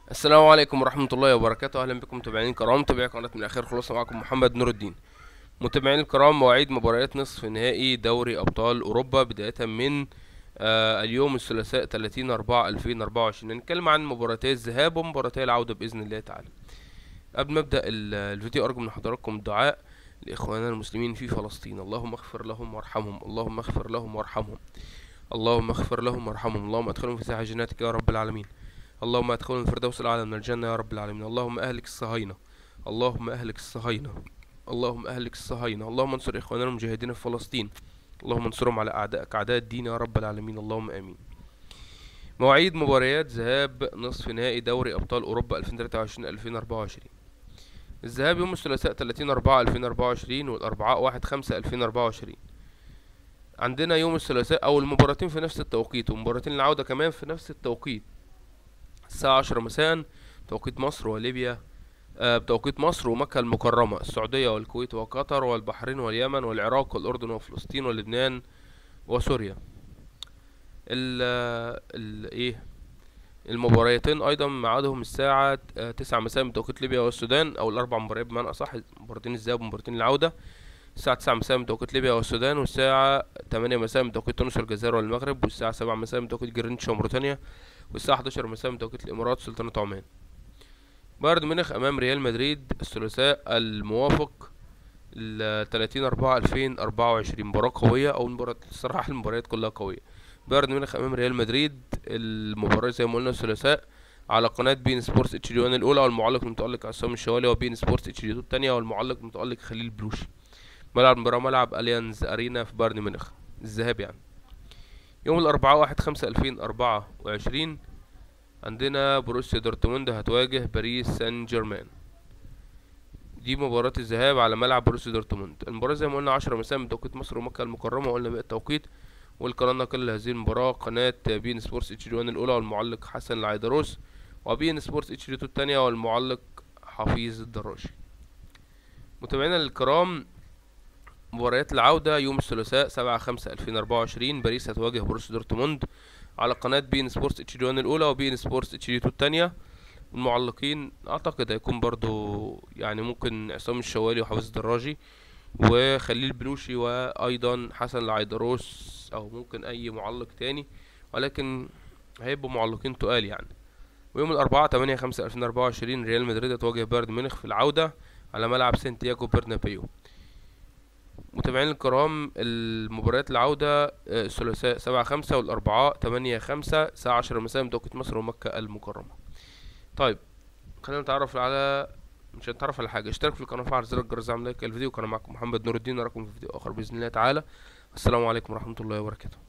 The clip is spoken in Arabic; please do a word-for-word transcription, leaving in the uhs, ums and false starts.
السلام عليكم ورحمة الله وبركاته. أهلا بكم متابعين الكرام، متابعي قناة من الأخير خلاصة. معكم محمد نور الدين. متابعين الكرام، مواعيد مباريات نصف نهائي دوري أبطال أوروبا بداية من آه اليوم الثلاثاء ثلاثين أربعة ألفين وأربعة وعشرين. هنتكلم عن مباراتي الذهاب ومباراتي العودة بإذن الله تعالى. قبل ما أبدأ ال- الفيديو، أرجو من حضراتكم الدعاء لإخواننا المسلمين في فلسطين. اللهم اغفر لهم وارحمهم، اللهم اغفر لهم وارحمهم، اللهم اغفر لهم وارحمهم، اللهم ادخلهم في ساحة جناتك يا رب العالمين، اللهم ادخلهم الفردوس الاعلى من الجنة يا رب العالمين. اللهم اهلك الصهاينة، اللهم اهلك الصهاينة، اللهم اهلك الصهاينة. اللهم انصر اخواننا المجاهدين في فلسطين، اللهم انصرهم على اعدائك اعداء الدين يا رب العالمين، اللهم امين. مواعيد مباريات ذهاب نصف نهائي دوري ابطال اوروبا ألفين وتلاتة وعشرين ألفين وأربعة وعشرين. الذهاب يوم الثلاثاء ثلاثين أربعة ألفين وأربعة وعشرين، والاربعاء واحد خمسة ألفين وأربعة وعشرين. عندنا يوم الثلاثاء او المباراتين في نفس التوقيت، ومباراتين العودة كمان في نفس التوقيت، الساعة عشرة مساء توقيت مصر وليبيا، آه، بتوقيت مصر ومكة المكرمة، السعودية والكويت وقطر والبحرين واليمن والعراق والأردن وفلسطين ولبنان وسوريا. ال ال ايه المباراتين ايضا ميعادهم الساعة آه، تسعة مساء بتوقيت ليبيا والسودان، او الاربع مباريات بمعنى اصح، مباراتين الذهاب ومباراتين العودة. الساعة تسعة مساء بتوقيت ليبيا والسودان، والساعة تمانية مساء بتوقيت تونس والجزائر والمغرب، والساعة سبعة مساء بتوقيت جرينتش وموريتانيا، والساعة حداشر مساء بتوقيت الامارات سلطنة عمان. بايرن ميونخ امام ريال مدريد الثلاثاء الموافق ل ثلاثين أربعة ألفين وأربعة وعشرين. مباراة قوية، او مباراة الصراحة المباريات كلها قوية. بايرن ميونخ امام ريال مدريد، المباراة زي ما قلنا الثلاثاء على قناة بين سبورتس اتش دي الاولى، والمعلق المتألق عصام الشوالي، وبين سبورتس اتش دي الثانية والمعلق المتألق خليل بلوشي. ملعب المباراة ملعب اليانز ارينا في بايرن ميونخ، الذهاب يعني. يوم الاربعاء واحد خمسة ألفين وأربعة وعشرين، عندنا بروسيا دورتموند هتواجه باريس سان جيرمان. دي مباراة الذهاب على ملعب بروسيا دورتموند. المباراة زي ما قلنا عشرة مساء من توقيت مصر ومكة المكرمة، وقلنا بقى التوقيت. والقناة نقل هذه المباراة قناة بين سبورتس اتش دي الأولى، والمعلق حسن العيدروس، وبين سبورتس اتش دي الثانية والمعلق حفيظ الدراشي. متابعينا الكرام، مباريات العودة يوم الثلاثاء سبعة خمسة ألفين وأربعة وعشرين، باريس هتواجه بروسيا دورتموند على قناة بين سبورتس اتش دي الأولى وبين سبورتس اتش دي الثانية. المعلقين اعتقد هيكون برضو يعني ممكن عصام الشوالي وحافظ الدراجي وخليل بلوشي، وايضا حسن العيدروس، او ممكن اي معلق تاني، ولكن هيبقوا معلقين تقال يعني. ويوم الاربعاء تمانية خمسة ألفين وأربعة وعشرين، ريال مدريد هتواجه بايرن ميونخ في العودة على ملعب سانتياغو برنابيو. متابعين الكرام، المباريات العودة آه، الثلاثاء سبعة خمسة، والاربعاء تمانية خمسة الساعة عشرة مساء بتوقيت مصر ومكة المكرمة. طيب، خلينا نتعرف على مش هنتعرف على حاجة. اشترك في القناة وفعل زر الجرس عشان لايك الفيديو. كان معكم محمد نور الدين، نراكم في فيديو آخر بإذن الله تعالى. السلام عليكم ورحمة الله وبركاته.